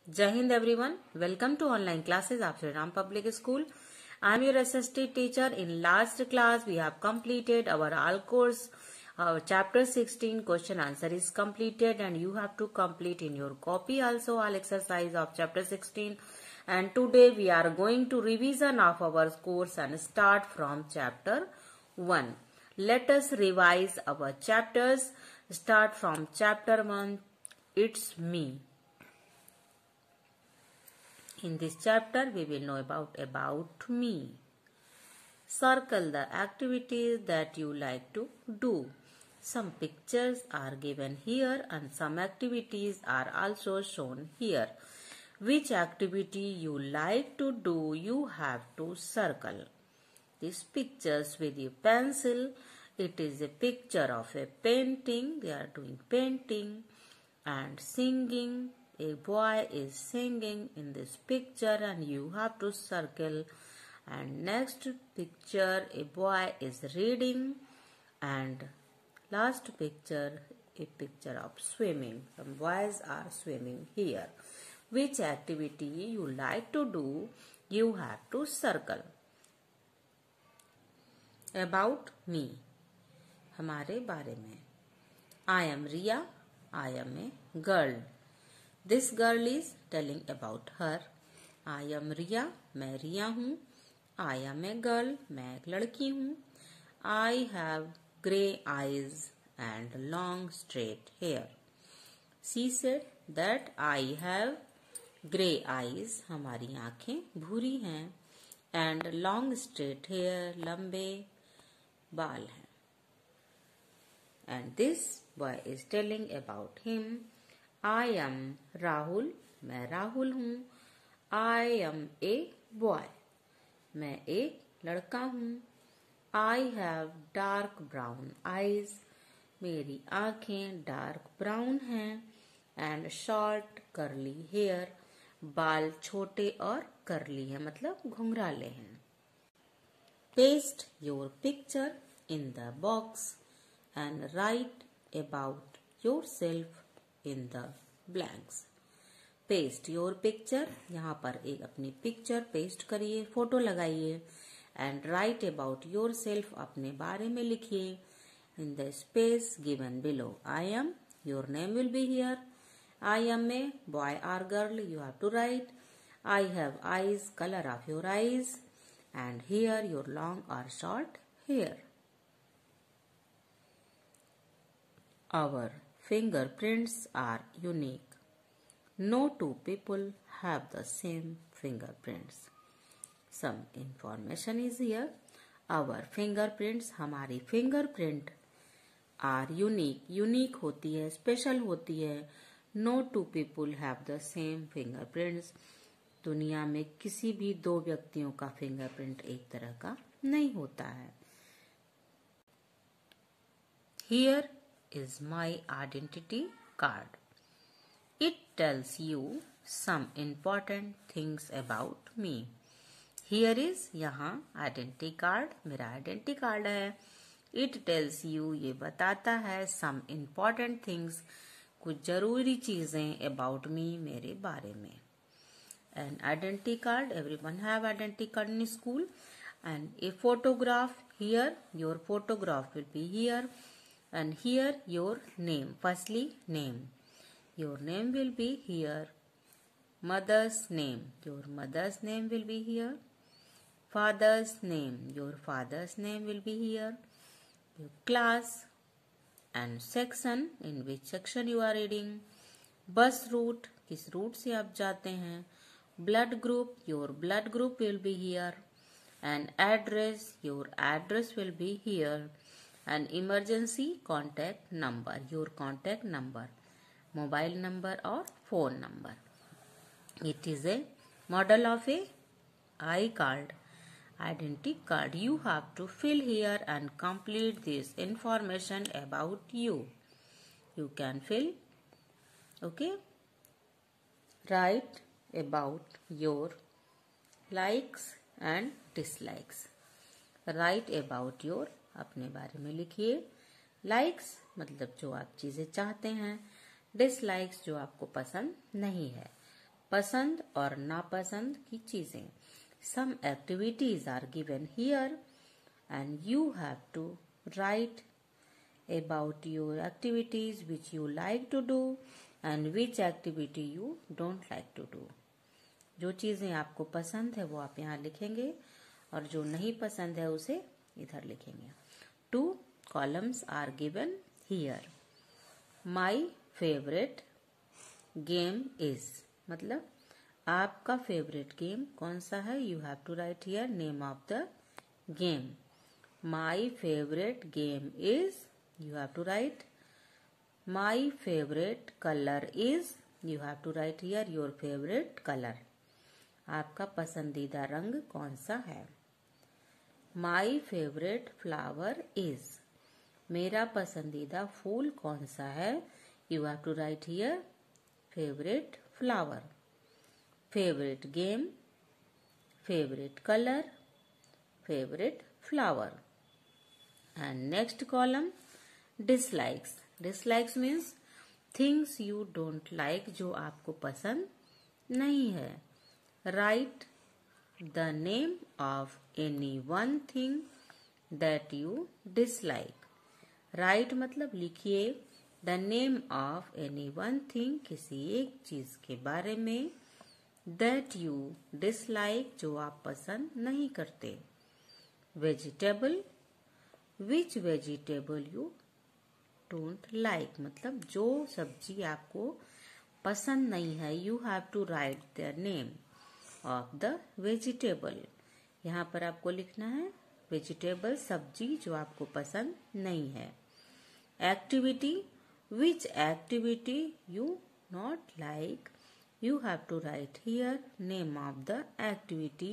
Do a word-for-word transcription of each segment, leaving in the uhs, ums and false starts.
Jai Hind everyone. Welcome to online classes of Shri Ram Public School. I am your S S T teacher. In last class we have completed our all course. Our chapter sixteen question answer is completed and you have to complete in your copy also all exercise of chapter sixteen. And today we are going to revision of our course and start from chapter one. Let us revise our chapters. Start from chapter one. It's me. In this chapter, we will know about about me. Circle the activities that you like to do. Some pictures are given here and some activities are also shown here. Which activity you like to do, you have to circle. These pictures with your pencil. It is a picture of a painting. They are doing painting and singing. A boy is singing in this picture and you have to circle. And next picture, a boy is reading. And last picture, a picture of swimming. Some boys are swimming here. Which activity you like to do, you have to circle. About me. हमारे बारे में. I am Riya. I am a girl. This girl is telling about her. I am Riya. मैं रिया हूँ. I am a girl. मैं एक लड़की हूँ. I have grey eyes and long straight hair. She said that I have grey eyes. हमारी आँखें भूरी हैं. And long straight hair. लंबे बाल हैं. And this boy is telling about him. I am Rahul. मैं राहुल हूँ. I am a boy. मैं एक लड़का हूँ. I have dark brown eyes. मेरी आँखें dark brown हैं. And short curly hair. बाल छोटे और curly हैं, मतलब घुंघराले हैं. Paste your picture in the box and write about yourself in the blanks. Paste your picture. यहाँ पर एक अपनी picture paste करिए, फोटो लगाइए. And write about yourself. अपने बारे में लिखिए. In the space given below. I am. Your name will be here. I am a boy or girl. You have to write. I have eyes. Color of your eyes. And here your long or short hair. Our fingerprints are unique. No two people have the same fingerprints. Some information is here. Our fingerprints, हमारी fingerprint are unique. Unique होती है, special होती है. No two people have the same fingerprints. दुनिया में किसी भी दो व्यक्तियों का fingerprint एक तरह का नहीं होता है. Here is my identity card. It tells you some important things about me. Here is यहाँ identity card. मेरा identity card है. It tells you ये बताता है some important things. कुछ जरूरी चीजें about me मेरे बारे में. An identity card. Everyone have identity card in school. And a photograph. Here your photograph will be here. And here your name. Firstly name. Your name will be here. Mother's name. Your mother's name will be here. Father's name. Your father's name will be here. Your class and section. In which section you are reading. Bus route. किस route से आप जाते हैं. Blood group. Your blood group will be here. And address. Your address will be here. And emergency contact number. Your contact number. Mobile number or phone number. It is a model of a I card. Identity card. You have to fill here and complete this information about you. You can fill. Okay. Write about your likes and dislikes. Write about your. अपने बारे में लिखिए. Likes मतलब जो आप चीजें चाहते हैं. Dislikes जो आपको पसंद नहीं है. पसंद और नापसंद की चीजें। Some activities are given here and you have to write about your activities which you like to do and which activity you don't like to do. जो चीजें आपको पसंद है वो आप यहाँ लिखेंगे और जो नहीं पसंद है उसे इधर लिखेंगे। Two columns are given here. My favorite game is, मतलब आपका फेवरेट गेम कौन सा है? You have to write here name of the game. My favourite game is, you have to write. My favourite colour is, you have to write here your favourite colour. आपका पसंदीदा रंग कौन सा है? My favourite flower is, मेरा पसंदीदा फूल कौन सा है? You have to write here favourite flower. Favorite game, favorite color, favorite flower. And next column, dislikes. Dislikes means things you don't like, जो आपको पसंद नहीं है। Write the name of any one thing that you dislike. Write मतलब लिखिए the name of any one thing, किसी एक चीज के बारे में that you dislike, जो आप पसंद नहीं करते। vegetable, which vegetable you don't like, मतलब जो सब्जी आपको पसंद नहीं है। you have to write the name of the vegetable. यहाँ पर आपको लिखना है vegetable, सब्जी जो आपको पसंद नहीं है। activity, which activity you not like, you have to write here name of the activity,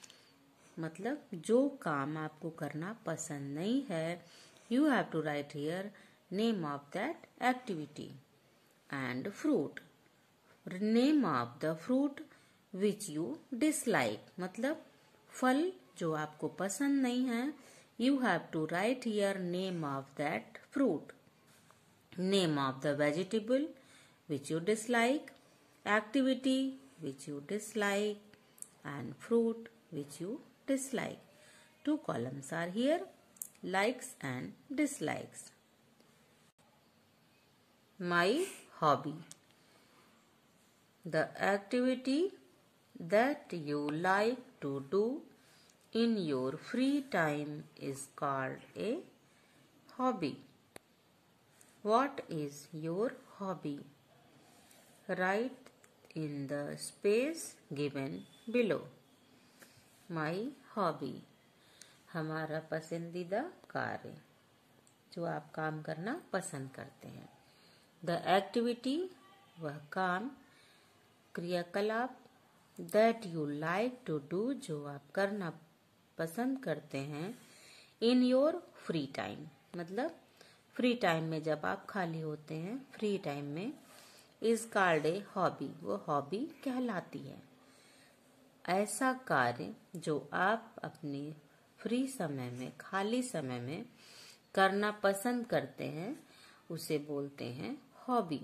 मतलब जो काम आपको करना पसंद नहीं है। you have to write here name of that activity. And fruit, name of the fruit which you dislike, मतलब फल जो आपको पसंद नहीं है। you have to write here name of that fruit. Name of the vegetable which you dislike, activity which you dislike, and fruit which you dislike. Two columns are here, likes and dislikes. My hobby, the activity that you like to do in your free time is called a hobby. What is your hobby? Write in the space given below. My hobby, हमारा पसंदीदा कार्य, जो आप काम करना पसंद करते हैं। The activity, वह काम, क्रियाकलाप, that you like to do, जो आप करना पसंद करते हैं। In your free time, मतलब फ्री टाइम में, जब आप खाली होते हैं, फ्री टाइम में, इज कॉल्ड ए हॉबी, वो हॉबी कहलाती है। ऐसा कार्य जो आप अपने फ्री समय में, खाली समय में करना पसंद करते हैं, उसे बोलते हैं hobby.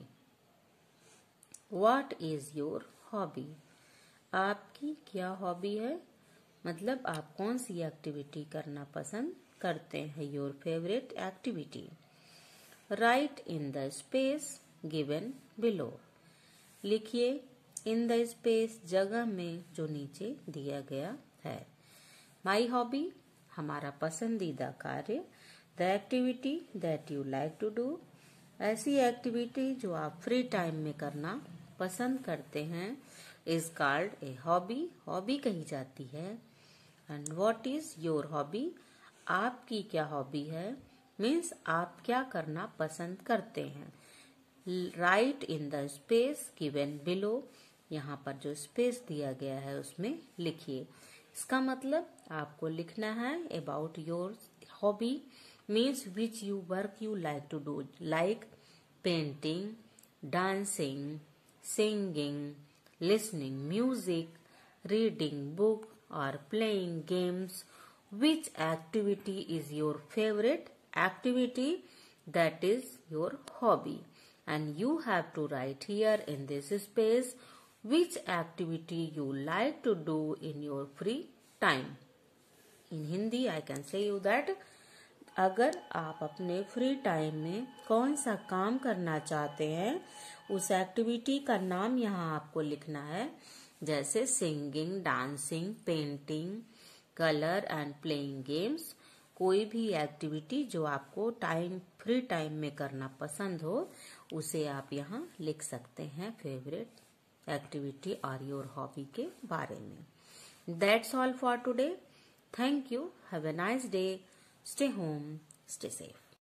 What is your hobby, आपकी क्या हॉबी है, मतलब आप कौन सी एक्टिविटी करना पसंद करते हैं। Your favourite activity. Write in the space given below, लिखिए इन द स्पेस, जगह में जो नीचे दिया गया है। माई हॉबी, हमारा पसंदीदा कार्य। The activity that you like to do, ऐसी एक्टिविटी जो आप फ्री टाइम में करना पसंद करते हैं, is called a hobby, hobby कही जाती है। And what is your hobby, आपकी क्या हॉबी है, मीन्स आप क्या करना पसंद करते हैं। Write in the space given below, यहाँ पर जो स्पेस दिया गया है उसमें लिखिए। इसका मतलब आपको लिखना है about your hobby, means which you work you like to do, like painting, dancing, singing, listening music, reading book और playing games. Which activity is your favourite activity, that is your hobby, and you have to write here in this space Which activity you like to do in your free time? In Hindi, I can say you that अगर आप अपने free time में कौन सा काम करना चाहते हैं, उस एक्टिविटी का नाम यहाँ आपको लिखना है. जैसे singing, dancing, painting, colour and playing games. कोई भी एक्टिविटी जो आपको टाइम फ्री टाइम में करना पसंद हो, उसे आप यहाँ लिख सकते हैं फेवरेट एक्टिविटी और योर हॉबी के बारे में. That's all for today. Thank you. Have a nice day. Stay home, stay safe.